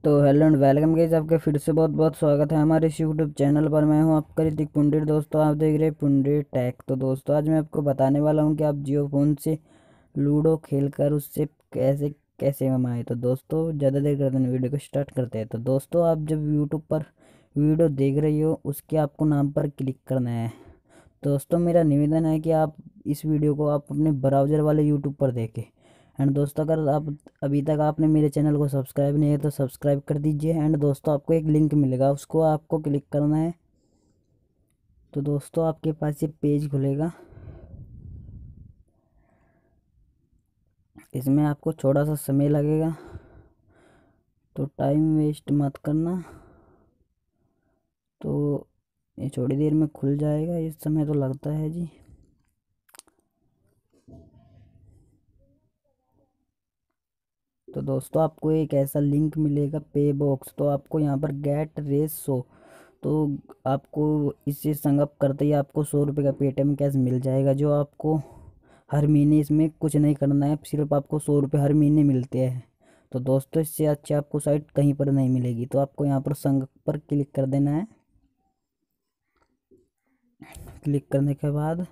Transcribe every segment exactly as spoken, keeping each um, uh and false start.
तो hello and welcome guys, आपका फिर से बहुत बहुत स्वागत है हमारे इस यूट्यूब चैनल पर। मैं हूं आपका ऋतिक पुंडित। दोस्तों आप देख रहे हैं पुंडित टेक। तो दोस्तों आज मैं आपको बताने वाला हूं कि आप जियो फ़ोन से लूडो खेलकर उससे कैसे कैसे कमाएं। तो दोस्तों ज़्यादा देर करते नहीं, वीडियो को स्टार्ट करते हैं। तो दोस्तों आप जब यूट्यूब पर वीडियो देख रही हो उसके आपको नाम पर क्लिक करना है। दोस्तों मेरा निवेदन है कि आप इस वीडियो को आप अपने ब्राउज़र वाले यूट्यूब पर देखें। एंड दोस्तों अगर आप अभी तक आपने मेरे चैनल को सब्सक्राइब नहीं है तो सब्सक्राइब कर दीजिए। एंड दोस्तों आपको एक लिंक मिलेगा, उसको आपको क्लिक करना है। तो दोस्तों आपके पास ये पेज खुलेगा। इसमें आपको थोड़ा सा समय लगेगा, तो टाइम वेस्ट मत करना। तो ये थोड़ी देर में खुल जाएगा, इस समय तो लगता है जी। तो दोस्तों आपको एक ऐसा लिंक मिलेगा पे बॉक्स। तो आपको यहाँ पर गेट रेस शो, तो आपको इससे संगप करते ही आपको सौ रुपये का पेटीएम कैश मिल जाएगा, जो आपको हर महीने इसमें कुछ नहीं करना है, सिर्फ आपको सौ रुपये हर महीने मिलते हैं। तो दोस्तों इससे अच्छी आपको साइट कहीं पर नहीं मिलेगी। तो आपको यहाँ पर संगप पर क्लिक कर देना है। क्लिक करने के बाद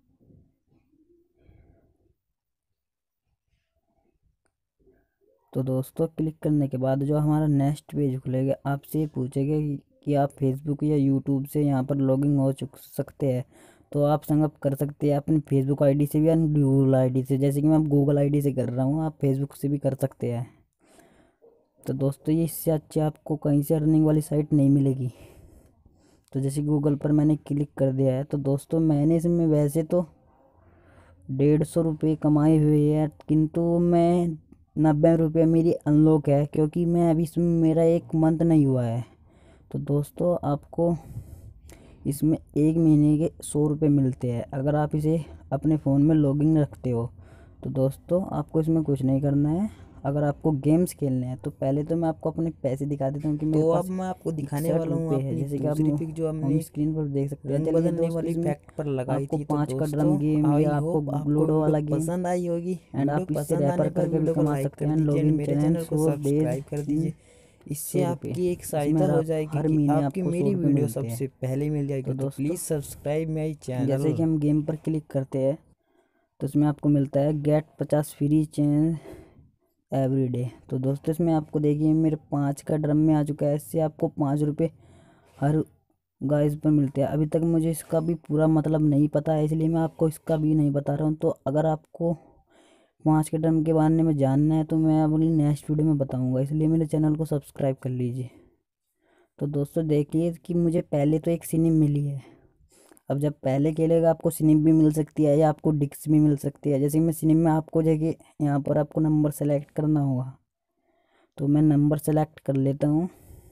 तो दोस्तों क्लिक करने के बाद जो हमारा नेक्स्ट पेज खुलेगा, आपसे ये पूछेगा कि, कि आप फेसबुक या यूट्यूब से यहाँ पर लॉगिन हो चुक सकते हैं। तो आप संगप कर सकते हैं अपनी फेसबुक आईडी से भी या गूगल आईडी से। जैसे कि मैं गूगल आईडी से कर रहा हूँ, आप फेसबुक से भी कर सकते हैं। तो दोस्तों ये इससे अच्छी आपको कहीं से अर्निंग वाली साइट नहीं मिलेगी। तो जैसे गूगल पर मैंने क्लिक कर दिया है, तो दोस्तों मैंने इसमें वैसे तो डेढ़ सौ रुपये कमाए हुए हैं, किंतु मैं नब्बे रुपये मेरी अनलॉक है, क्योंकि मैं अभी इसमें मेरा एक मंथ नहीं हुआ है। तो दोस्तों आपको इसमें एक महीने के सौ रुपये मिलते हैं अगर आप इसे अपने फ़ोन में लॉगिन रखते हो। तो दोस्तों आपको इसमें कुछ नहीं करना है। अगर आपको गेम्स खेलने हैं तो पहले तो मैं आपको अपने पैसे दिखा देता हूँ कि मेरे तो अब पास मैं आपको दिखाने इकसठ वाला हूँ रुपये है, अपनी जैसे कि आप दूसरी पिक जो होम हमने स्क्रीन पर देख सकते हैं। रंग चलिए बदलने दोस्त वाली इसमें फैक्ट पर लगाई आपको थी। तो पाँच का ड्रम दोस्तों गेम आई या आपको होप आपको लूडो वीडियो वाला गेम, पसंद आई होगी। एंड वीडियो आप इससे पसंद रैपर आने पर करके भी वीडियो को कमा लाइक सकते कर हैं। दीजिए एंड लॉगिन मेरे चैलेंज चैनल को फोर डेज सब्सक्राइब कर इन दीजिए। इससे सौ रुपये आपकी एक सहायता इसमें हो आप जाएगी हर कि महीने आपकी आपको सौ मेरी रुपये वीडियो मिलते हैं। सबसे पहले मिल तो जाएगी। तो दोस्तों प्लीज़ सब्सक्राइब माई जैसे चैनल। कि हम गेम पर क्लिक करते हैं तो इसमें आपको मिलता है गेट पचास फ्री चेंज एवरी डे। तो दोस्तों इसमें आपको देखिए मेरे पाँच का ड्रम में आ चुका है। इससे आपको पाँच रुपये हर गाइस पर मिलते हैं। अभी तक मुझे इसका भी पूरा मतलब नहीं पता है, इसलिए मैं आपको इसका भी नहीं बता रहा हूँ। तो अगर आपको पाँच के ड्रम के बारे में जानना है तो मैं अपनी नेक्स्ट वीडियो में बताऊँगा, इसलिए मेरे चैनल को सब्सक्राइब कर लीजिए। तो दोस्तों देखिए कि मुझे पहले तो एक सिनिम मिली है। अब जब पहले खेलेगा आपको सिनिम भी मिल सकती है या आपको डिक्स भी मिल सकती है। जैसे कि मैं सिनिम में आपको जगह यहाँ पर आपको नंबर सेलेक्ट करना होगा, तो मैं नंबर सेलेक्ट कर लेता हूँ।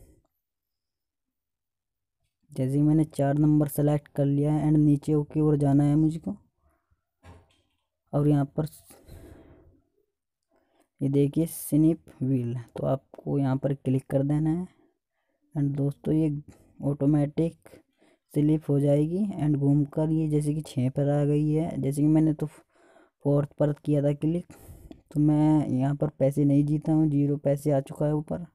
जैसे ही मैंने चार नंबर सेलेक्ट कर लिया है एंड नीचे की ओर जाना है मुझको, और यहाँ पर ये देखिए स्निप व्हील, तो आपको यहाँ पर क्लिक कर देना है। एंड दोस्तों ये ऑटोमेटिक स्लिप हो जाएगी एंड घूम कर ये जैसे कि छः पर आ गई है। जैसे कि मैंने तो फोर्थ पर किया था क्लिक, तो मैं यहाँ पर पैसे नहीं जीता हूँ, जीरो पैसे आ चुका है ऊपर।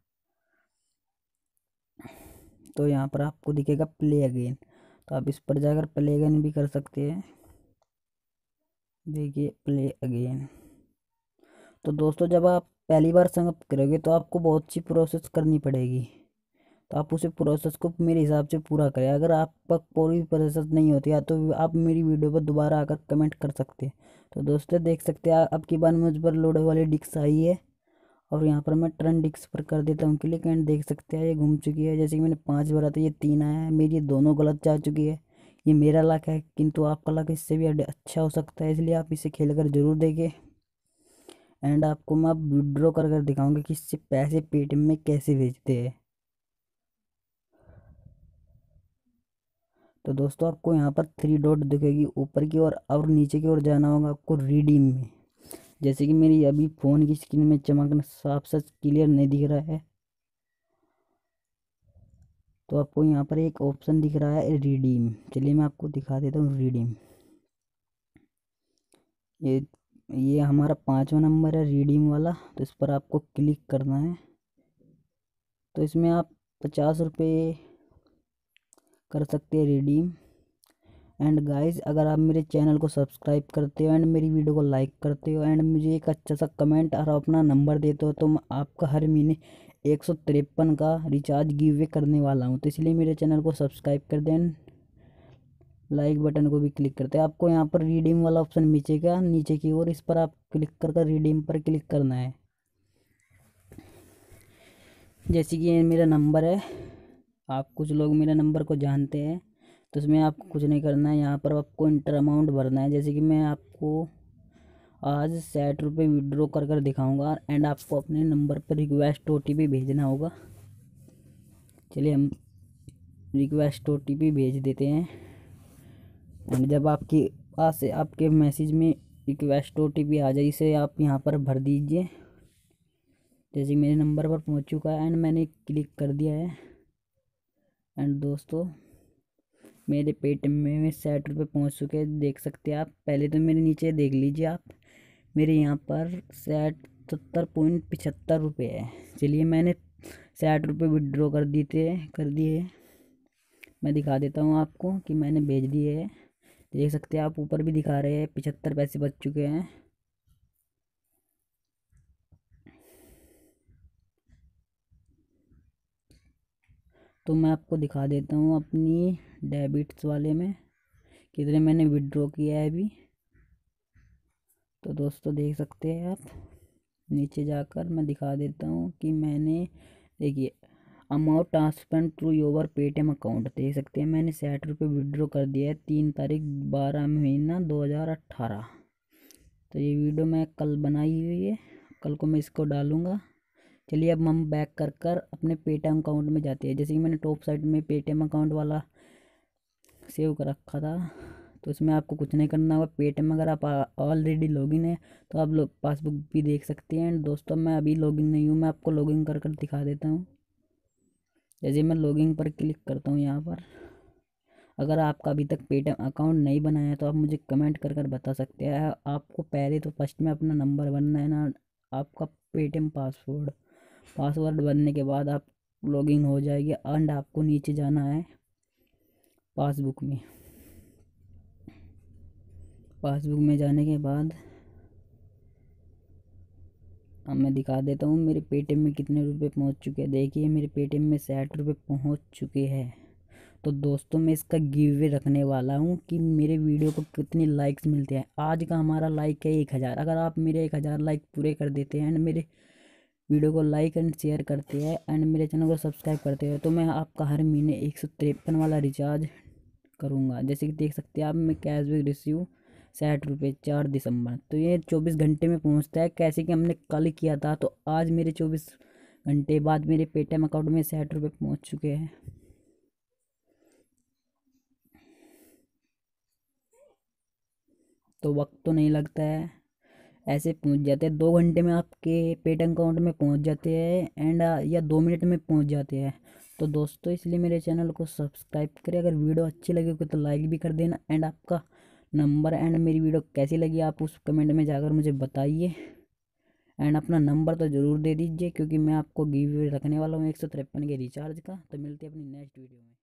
तो यहाँ पर आपको दिखेगा प्ले अगेन, तो आप इस पर जाकर प्ले अगेन भी कर सकते हैं। देखिए प्ले अगेन। तो दोस्तों जब आप पहली बार संगत करोगे तो आपको बहुत सी प्रोसेस करनी पड़ेगी, तो आप उसे प्रोसेस को मेरे हिसाब से पूरा करें। अगर आप पर पूरी प्रोसेस नहीं होती है तो आप मेरी वीडियो पर दोबारा आकर कमेंट कर सकते हैं। तो दोस्तों देख सकते हैं अब की बार मुझ पर लोड वाली डिस्क आई है, और यहाँ पर मैं टर्न डिस्क पर कर देता हूँ क्लिक एंड देख सकते हैं ये घूम चुकी है। जैसे कि मैंने पाँच भरा था, ये तीन आया है, मेरी ये दोनों गलत जा चुकी है। ये मेरा लक है, किंतु आपका लक इससे भी अड- अच्छा हो सकता है, इसलिए आप इसे खेल कर जरूर देखें। एंड आपको मैं अब विड्रॉ कर कर दिखाऊंगा कि इससे पैसे पेटीएम में कैसे भेजते हैं। तो दोस्तों आपको यहाँ पर थ्री डॉट दिखेगी ऊपर की ओर, और नीचे की ओर जाना होगा आपको रिडीम में। जैसे कि मेरी अभी फ़ोन की स्क्रीन में चमकना साफ साफ क्लियर नहीं दिख रहा है, तो आपको यहाँ पर एक ऑप्शन दिख रहा है रिडीम। चलिए मैं आपको दिखा देता हूँ रिडीम। ये ये हमारा पांचवा नंबर है रिडीम वाला, तो इस पर आपको क्लिक करना है। तो इसमें आप पचास रुपये कर सकते हैं रिडीम। एंड गाइस, अगर आप मेरे चैनल को सब्सक्राइब करते हो एंड मेरी वीडियो को लाइक करते हो एंड मुझे एक अच्छा सा कमेंट और अपना नंबर देते हो, तो मैं आपका हर महीने एक सौ तिरपन का रिचार्ज गिव अवे करने वाला हूँ। तो इसलिए मेरे चैनल को सब्सक्राइब कर दें, लाइक बटन को भी क्लिक करते हैं। आपको यहाँ पर रिडीम वाला ऑप्शन मिलेगा नीचे की ओर, इस पर आप क्लिक कर कर रिडीम पर क्लिक करना है। जैसे कि ये मेरा नंबर है, आप कुछ लोग मेरे नंबर को जानते हैं, तो इसमें आपको कुछ नहीं करना है। यहाँ पर आपको इंटर अमाउंट भरना है। जैसे कि मैं आपको आज साठ रुपये विड्रॉ कर कर दिखाऊंगा एंड आपको अपने नंबर पर रिक्वेस्ट ओ टी पी भेजना होगा। चलिए हम रिक्वेस्ट ओ टी पी भेज देते हैं। एंड जब आपके पास से आपके मैसेज में रिक्वेस्ट ओ टी पी आ जाए, इसे आप यहाँ पर भर दीजिए। जैसे मेरे नंबर पर पहुँच चुका है एंड मैंने क्लिक कर दिया है। एंड दोस्तों, मेरे पेटीएम में साठ रुपये पहुँच चुके हैं, देख सकते हैं आप। पहले तो मेरे नीचे देख लीजिए आप, मेरे यहाँ पर साठ सत्तर पॉइंट पचहत्तर रुपये है। चलिए मैंने साठ रुपये विड्रॉ कर दिए कर दिए मैं दिखा देता हूँ आपको कि मैंने भेज दिए हैं। देख सकते हैं आप, ऊपर भी दिखा रहे हैं पचहत्तर पैसे बच चुके हैं। तो मैं आपको दिखा देता हूँ अपनी डेबिट्स वाले में कितने मैंने विड्रॉ किया है अभी। तो दोस्तों देख सकते हैं आप, नीचे जाकर मैं दिखा देता हूँ कि मैंने, देखिए, amount transfer through your Paytm account, देख सकते हैं मैंने साठ रुपये विड्रॉ कर दिया है तीन तारीख बारह महीना दो हज़ार अट्ठारह। तो ये वीडियो मैं कल बनाई हुई है, कल को मैं इसको डालूँगा। चलिए अब हम बैक कर कर अपने पेटीएम अकाउंट में जाते हैं। जैसे कि मैंने टॉप साइड में पेटीएम अकाउंट वाला सेव कर रखा था, तो इसमें आपको कुछ नहीं करना होगा। पेटीएम अगर आप ऑलरेडी लॉगिन है तो आप लोग पासबुक भी देख सकते हैं। दोस्तों मैं अभी लॉगिन नहीं हूँ, मैं आपको लॉगिन कर कर दिखा देता हूँ। जैसे मैं लॉगिन पर क्लिक करता हूँ यहाँ पर, अगर आपका अभी तक पेटीएम अकाउंट नहीं बनाया है तो आप मुझे कमेंट कर कर बता सकते हैं। आपको पहले तो फर्स्ट में अपना नंबर बनना है ना, आपका पेटीएम पासवर्ड पासवर्ड बनने के बाद आप लॉगिन हो जाएगी। एंड आपको नीचे जाना है पासबुक में। पासबुक में जाने के बाद अब मैं दिखा देता हूँ मेरे पेटीएम में कितने रुपए पहुँच चुके हैं। देखिए मेरे पेटीएम में साठ रुपये पहुँच चुके हैं। तो दोस्तों मैं इसका गिव अवे रखने वाला हूँ कि मेरे वीडियो को कितनी लाइक्स मिलते हैं। आज का हमारा लाइक है एक हज़ार। अगर आप मेरे एक हज़ार लाइक पूरे कर देते हैं एंड मेरे वीडियो को लाइक एंड शेयर करते हैं एंड मेरे चैनल को सब्सक्राइब करते हैं, तो मैं आपका हर महीने एक सौ तिरपन वाला रिचार्ज करूँगा। जैसे कि देख सकते हैं आप, मैं कैशबैक रिसीव साठ रुपये चार दिसंबर, तो ये चौबीस घंटे में पहुंचता है। कैसे कि हमने कल किया था, तो आज मेरे चौबीस घंटे बाद मेरे पेटीएम अकाउंट में साठ रुपये पहुंच चुके हैं। तो वक्त तो नहीं लगता है, ऐसे पहुंच जाते हैं। दो घंटे में आपके पेटीएम अकाउंट में पहुंच जाते हैं एंड या दो मिनट में पहुंच जाते हैं। तो दोस्तों इसलिए मेरे चैनल को सब्सक्राइब करें। अगर वीडियो अच्छी लगी हो तो लाइक भी कर देना एंड आपका नंबर एंड मेरी वीडियो कैसी लगी आप उस कमेंट में जाकर मुझे बताइए। एंड अपना नंबर तो ज़रूर दे दीजिए, क्योंकि मैं आपको गिव अवे रखने वाला हूँ एक सौ तिरपन के रिचार्ज का। तो मिलते हैं अपनी नेक्स्ट वीडियो में।